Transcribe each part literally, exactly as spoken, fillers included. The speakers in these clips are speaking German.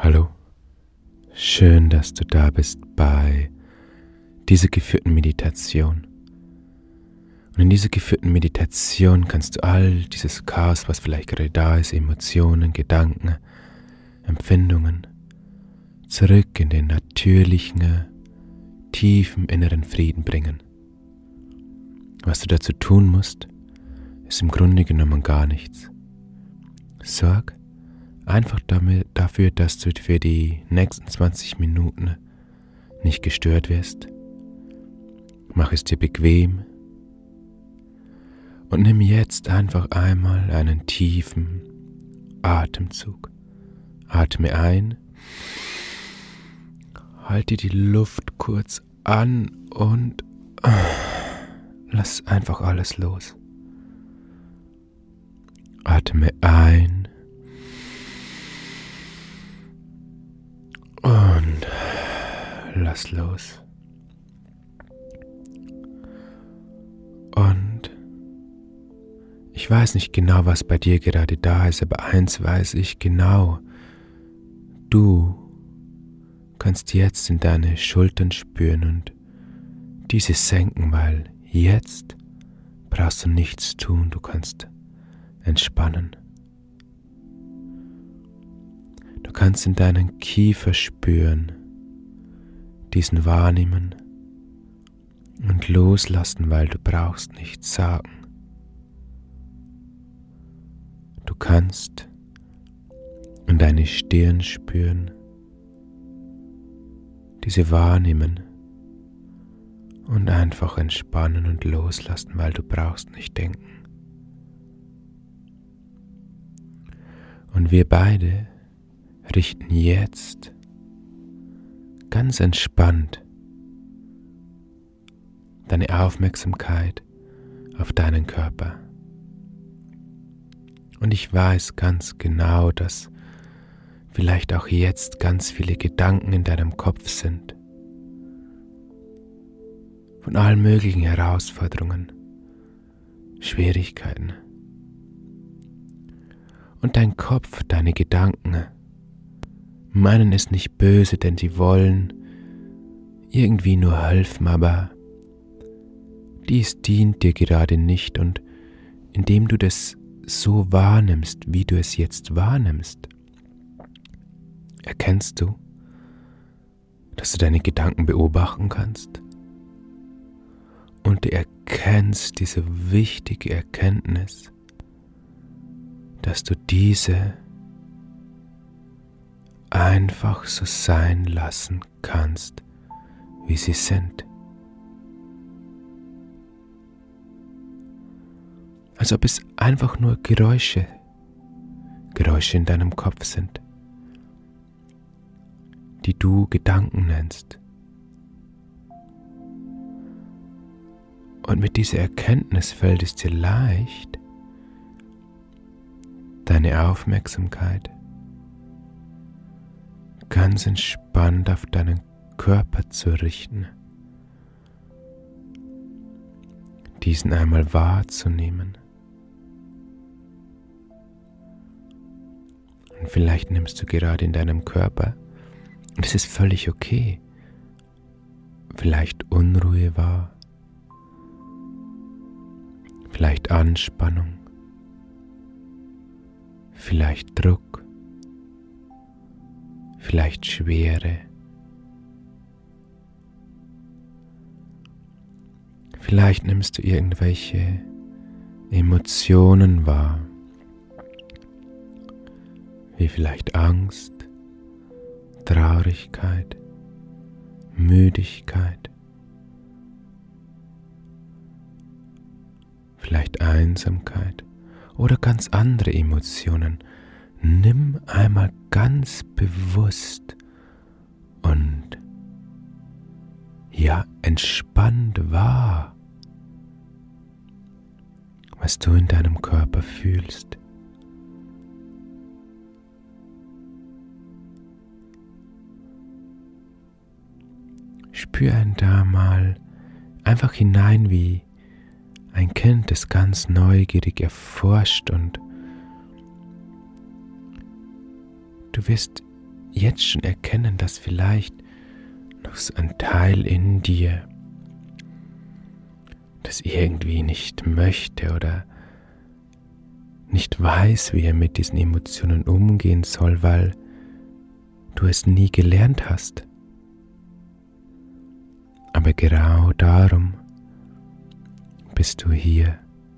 Hallo, schön, dass du da bist bei dieser geführten Meditation. Und in dieser geführten Meditation kannst du all dieses Chaos, was vielleicht gerade da ist, Emotionen, Gedanken, Empfindungen, zurück in den natürlichen, tiefen inneren Frieden bringen. Was du dazu tun musst, ist im Grunde genommen gar nichts. Sorg einfach damit, dafür, dass du für die nächsten zwanzig Minuten nicht gestört wirst. Mach es dir bequem und nimm jetzt einfach einmal einen tiefen Atemzug. Atme ein, halte die Luft kurz an und lass einfach alles los. Atme ein und lass los. Und ich weiß nicht genau, was bei dir gerade da ist, aber eins weiß ich genau. Du kannst jetzt in deine Schultern spüren und diese senken, weil jetzt brauchst du nichts tun, du kannst entspannen. Du kannst in deinen Kiefer spüren, diesen wahrnehmen und loslassen, weil du brauchst nichts sagen. Du kannst in deine Stirn spüren, diese wahrnehmen und einfach entspannen und loslassen, weil du brauchst nicht denken. Und wir beide richten jetzt ganz entspannt deine Aufmerksamkeit auf deinen Körper. Und ich weiß ganz genau, dass vielleicht auch jetzt ganz viele Gedanken in deinem Kopf sind. Von allen möglichen Herausforderungen, Schwierigkeiten. Und dein Kopf, deine Gedanken, meinen es nicht böse, denn sie wollen irgendwie nur helfen, aber dies dient dir gerade nicht. Und indem du das so wahrnimmst, wie du es jetzt wahrnimmst, erkennst du, dass du deine Gedanken beobachten kannst. Und du erkennst diese wichtige Erkenntnis, dass du diese einfach so sein lassen kannst, wie sie sind. Als ob es einfach nur Geräusche, Geräusche in deinem Kopf sind, die du Gedanken nennst. Und mit dieser Erkenntnis fällt es dir leicht, deine Aufmerksamkeit ganz entspannt auf deinen Körper zu richten, diesen einmal wahrzunehmen. Und vielleicht nimmst du gerade in deinem Körper, und es ist völlig okay, vielleicht Unruhe wahr, vielleicht Anspannung, vielleicht Druck, vielleicht Schwere, vielleicht nimmst du irgendwelche Emotionen wahr, wie vielleicht Angst, Traurigkeit, Müdigkeit, vielleicht Einsamkeit oder ganz andere Emotionen. Nimm einmal ganz bewusst und ja, entspannt wahr, was du in deinem Körper fühlst. Spür ein da mal einfach hinein, wie ein Kind, das ganz neugierig erforscht, und du wirst jetzt schon erkennen, dass vielleicht noch so ein Teil in dir das irgendwie nicht möchte oder nicht weiß, wie er mit diesen Emotionen umgehen soll, weil du es nie gelernt hast. Aber genau darum bist du hier.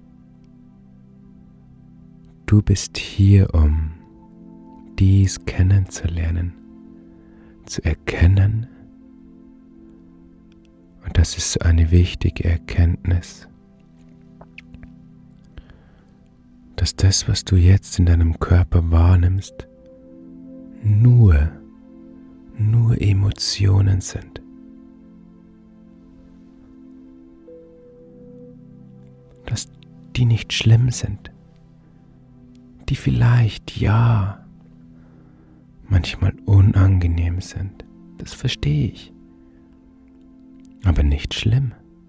Du bist hier, um dies kennenzulernen, zu erkennen. Und das ist so eine wichtige Erkenntnis, dass das, was du jetzt in deinem Körper wahrnimmst, nur, nur Emotionen sind. Dass die nicht schlimm sind, die vielleicht, ja, manchmal unangenehm sind, das verstehe ich, aber nicht schlimm.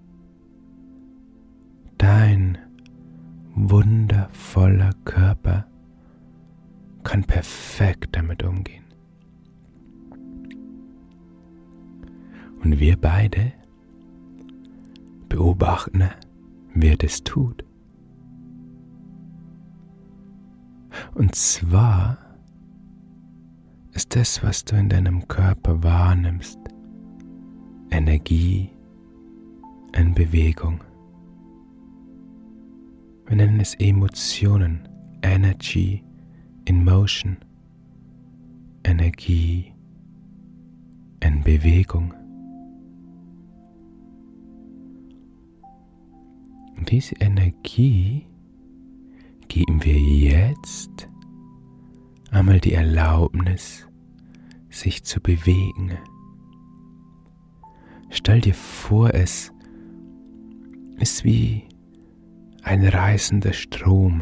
Dein wundervoller Körper kann perfekt damit umgehen. Und wir beide beobachten, wer das tut. Und zwar ist das, was du in deinem Körper wahrnimmst, Energie in Bewegung. Wir nennen es Emotionen, Energy in Motion, Energie in Bewegung. Und diese Energie geben wir jetzt einmal die Erlaubnis, sich zu bewegen. Stell dir vor, es ist wie ein reißender Strom.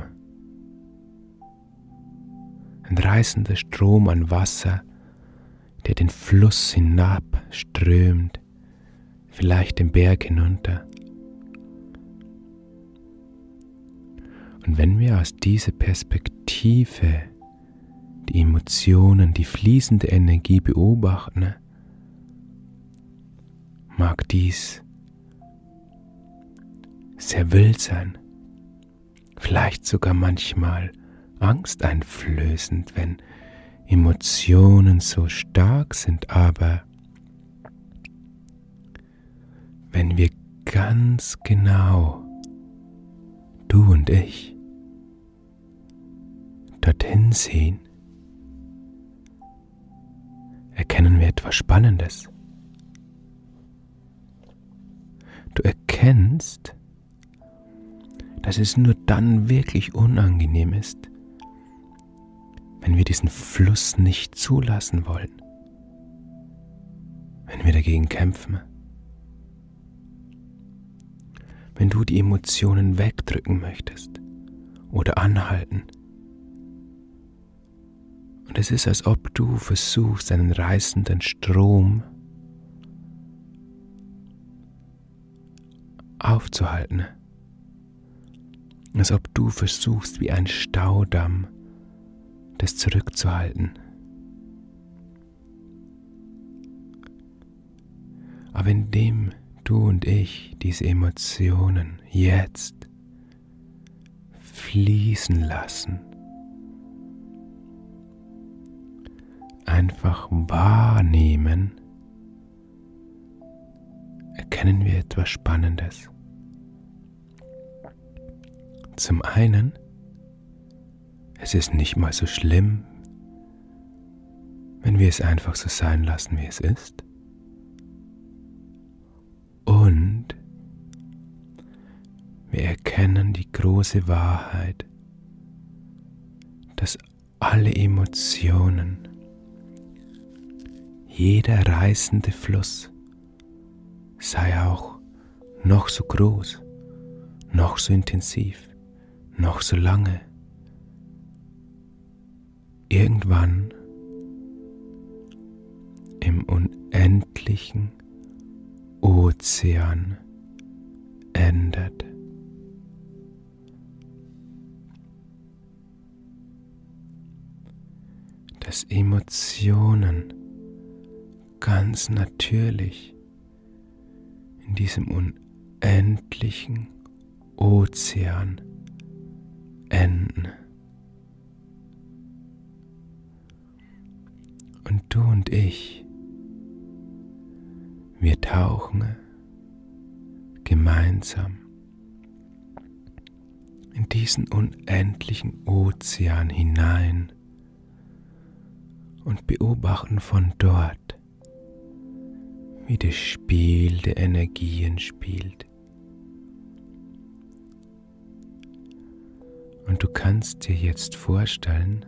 Ein reißender Strom an Wasser, der den Fluss hinabströmt, vielleicht den Berg hinunter. Und wenn wir aus dieser Perspektive die Emotionen, die fließende Energie beobachten, mag dies sehr wild sein, vielleicht sogar manchmal angsteinflößend, wenn Emotionen so stark sind, aber wenn wir ganz genau, du und ich, dorthin sehen, erkennen wir etwas Spannendes. Du erkennst, dass es nur dann wirklich unangenehm ist, wenn wir diesen Fluss nicht zulassen wollen, wenn wir dagegen kämpfen, wenn du die Emotionen wegdrücken möchtest oder anhalten. Und es ist, als ob du versuchst, einen reißenden Strom aufzuhalten. Als ob du versuchst, wie ein Staudamm, das zurückzuhalten. Aber indem du und ich diese Emotionen jetzt fließen lassen, einfach wahrnehmen, erkennen wir etwas Spannendes. Zum einen, es ist nicht mal so schlimm, wenn wir es einfach so sein lassen, wie es ist. Und wir erkennen die große Wahrheit, dass alle Emotionen, jeder reißende Fluss, sei auch noch so groß, noch so intensiv, noch so lange, irgendwann im unendlichen Ozean endet. dass Emotionen ganz natürlich in diesem unendlichen Ozean enden. Und du und ich, wir tauchen gemeinsam in diesen unendlichen Ozean hinein und beobachten von dort, wie das Spiel der Energien spielt. Und du kannst dir jetzt vorstellen,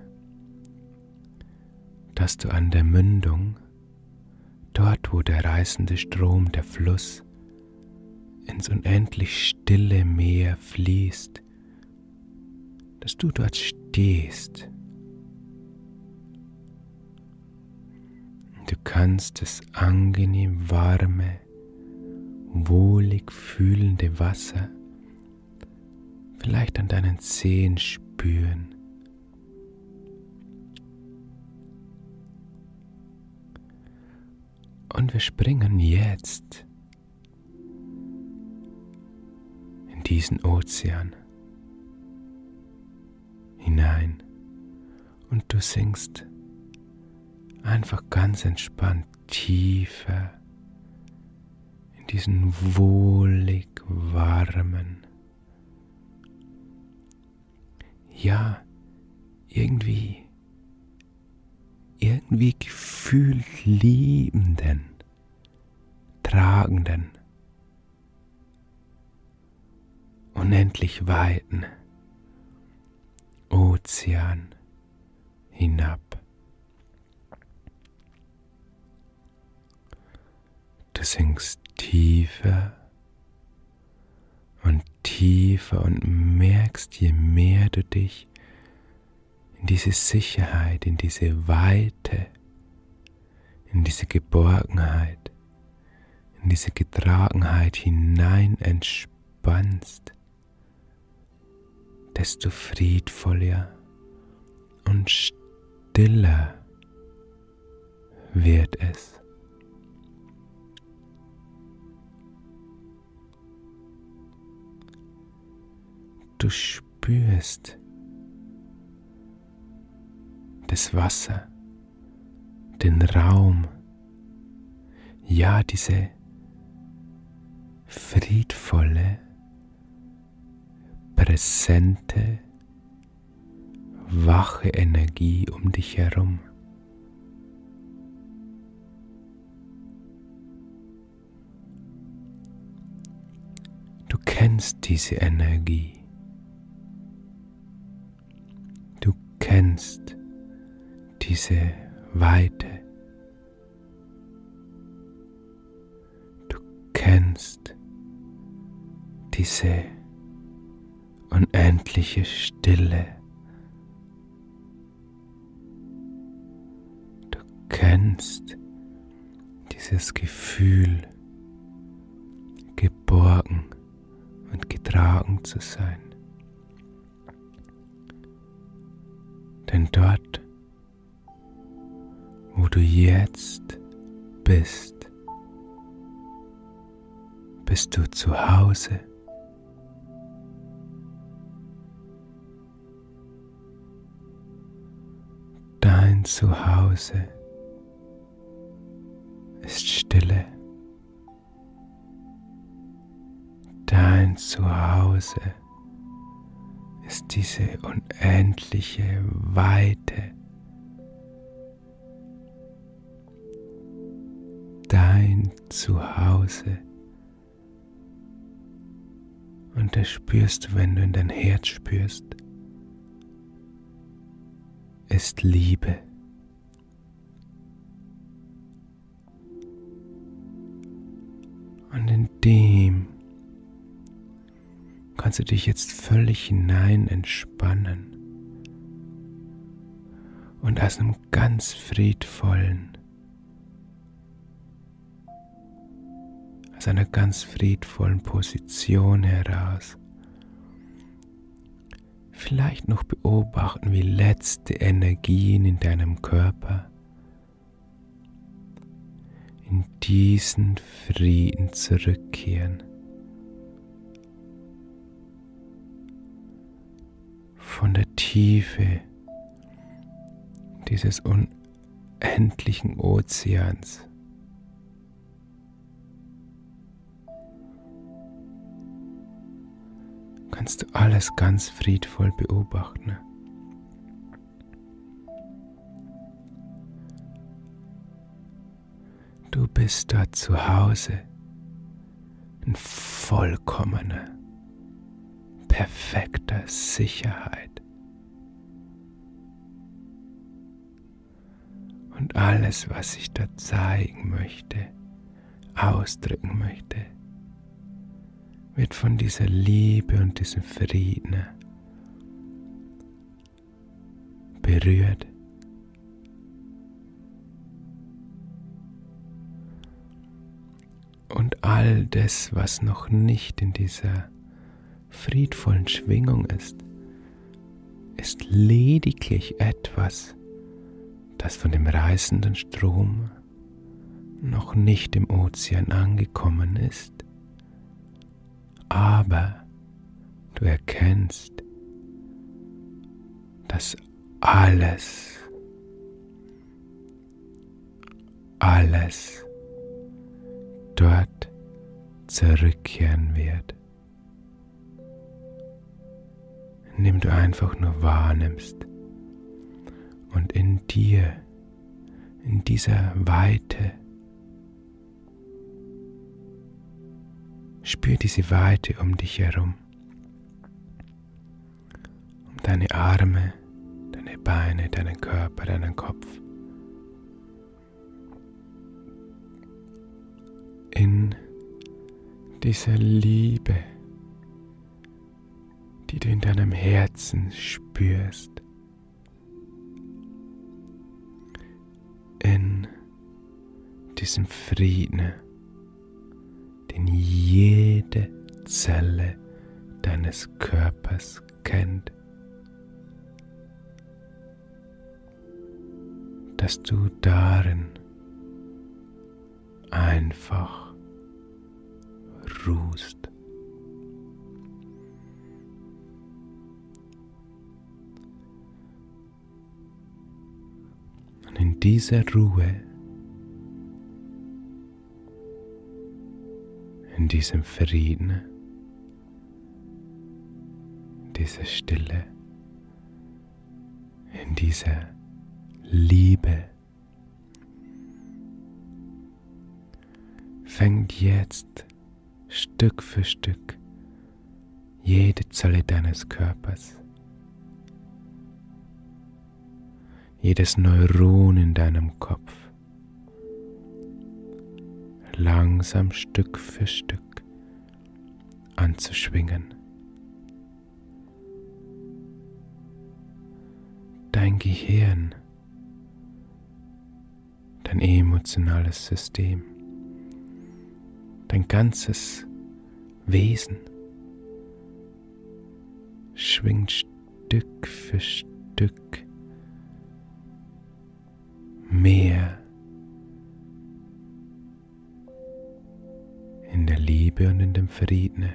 dass du an der Mündung, dort wo der reißende Strom, der Fluss, ins unendlich stille Meer fließt, dass du dort stehst. Du kannst das angenehm warme, wohlig fühlende Wasser vielleicht an deinen Zehen spüren. Und wir springen jetzt in diesen Ozean hinein und du sinkst einfach ganz entspannt tiefer in diesen wohlig warmen, ja, irgendwie, irgendwie gefühlt liebenden, tragenden, unendlich weiten Ozean hinab. Du sinkst tiefer und tiefer und merkst, je mehr du dich in diese Sicherheit, in diese Weite, in diese Geborgenheit, in diese Getragenheit hinein entspannst, desto friedvoller und stiller wird es. Du spürst das Wasser, den Raum, ja, diese friedvolle, präsente, wache Energie um dich herum. Du kennst diese Energie. Du kennst diese Weite. Du kennst diese unendliche Stille. Du kennst dieses Gefühl, geborgen und getragen zu sein. Denn dort, wo du jetzt bist, bist du zu Hause. Dein Zuhause ist Stille. Dein Zuhause ist diese unendliche Weite. Dein Zuhause. Und das spürst du, wenn du in dein Herz spürst, ist Liebe. Und in dem kannst du dich jetzt völlig hinein entspannen und aus einem ganz friedvollen, aus einer ganz friedvollen Position heraus vielleicht noch beobachten, wie letzte Energien in deinem Körper in diesen Frieden zurückkehren. Von der Tiefe dieses unendlichen Ozeans. Kannst du alles ganz friedvoll beobachten. Du bist dort zu Hause in vollkommener, perfekter Sicherheit. Und alles, was ich dort zeigen möchte, ausdrücken möchte, wird von dieser Liebe und diesem Frieden berührt. Und all das, was noch nicht in dieser friedvollen Schwingung ist, ist lediglich etwas, das von dem reißenden Strom noch nicht im Ozean angekommen ist. Aber du erkennst, dass alles, alles dort zurückkehren wird, indem du einfach nur wahrnimmst und in dir, in dieser Weite, spür diese Weite um dich herum, um deine Arme, deine Beine, deinen Körper, deinen Kopf. In dieser Liebe, die du in deinem Herzen spürst, in diesem Frieden, den jede Zelle deines Körpers kennt, dass du darin einfach ruhst. Und in dieser Ruhe, in diesem Frieden, in dieser Stille, in dieser Liebe, fängt jetzt Stück für Stück jede Zelle deines Körpers, jedes Neuron in deinem Kopf langsam Stück für Stück anzuschwingen. Dein Gehirn, dein emotionales System, dein ganzes Wesen schwingt Stück für Stück mehr in der Liebe und in dem Frieden.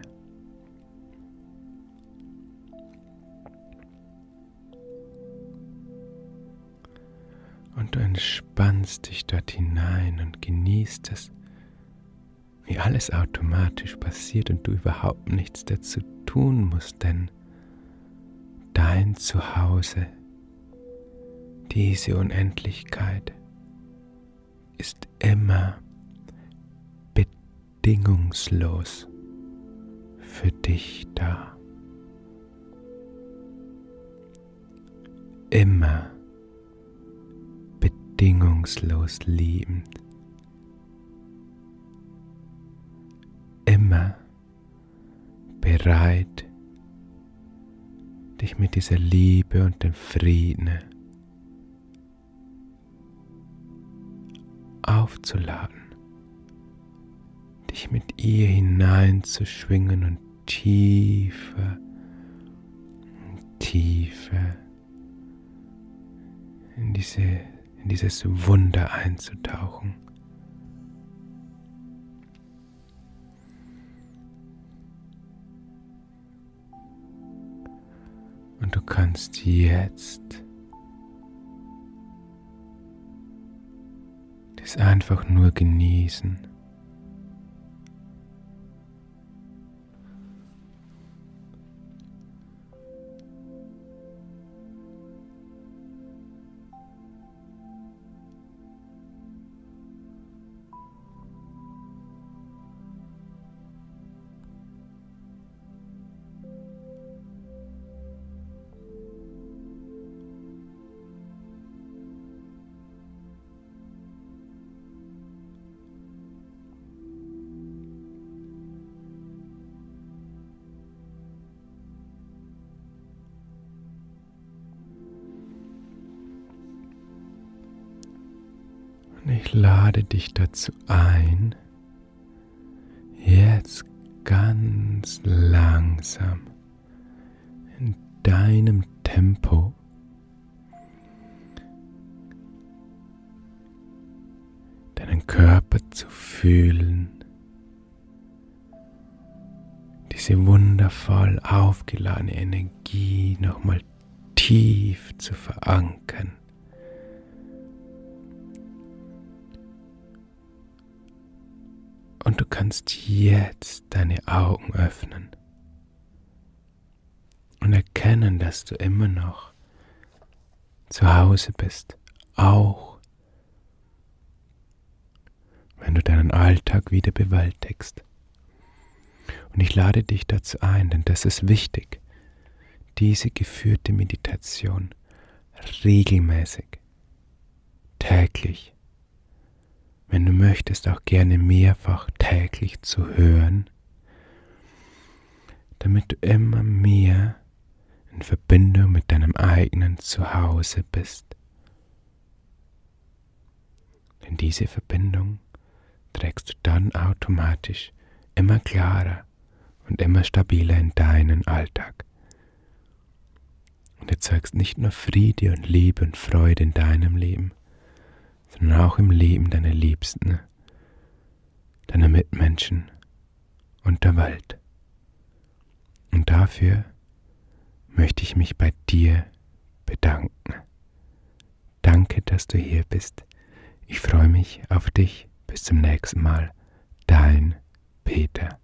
Und du entspannst dich dort hinein und genießt es, wie alles automatisch passiert und du überhaupt nichts dazu tun musst, denn dein Zuhause, diese Unendlichkeit, ist immer bedingungslos für dich da. Immer bedingungslos liebend. Immer bereit, dich mit dieser Liebe und dem Frieden aufzuladen, dich mit ihr hineinzuschwingen und tiefer, Tiefe, in, diese, in dieses Wunder einzutauchen. Und du kannst jetzt das einfach nur genießen. Und ich lade dich dazu ein, jetzt ganz langsam in deinem Tempo deinen Körper zu fühlen, diese wundervoll aufgeladene Energie nochmal tief zu verankern. Und du kannst jetzt deine Augen öffnen und erkennen, dass du immer noch zu Hause bist, auch wenn du deinen Alltag wieder bewältigst. Und ich lade dich dazu ein, denn das ist wichtig, diese geführte Meditation regelmäßig, täglich, wenn du möchtest, auch gerne mehrfach täglich zu hören, damit du immer mehr in Verbindung mit deinem eigenen Zuhause bist. Denn diese Verbindung trägst du dann automatisch immer klarer und immer stabiler in deinen Alltag. Und erzeugst nicht nur Friede und Liebe und Freude in deinem Leben, sondern auch im Leben deiner Liebsten, deiner Mitmenschen und der Welt. Und dafür möchte ich mich bei dir bedanken. Danke, dass du hier bist. Ich freue mich auf dich. Bis zum nächsten Mal. Dein Peter.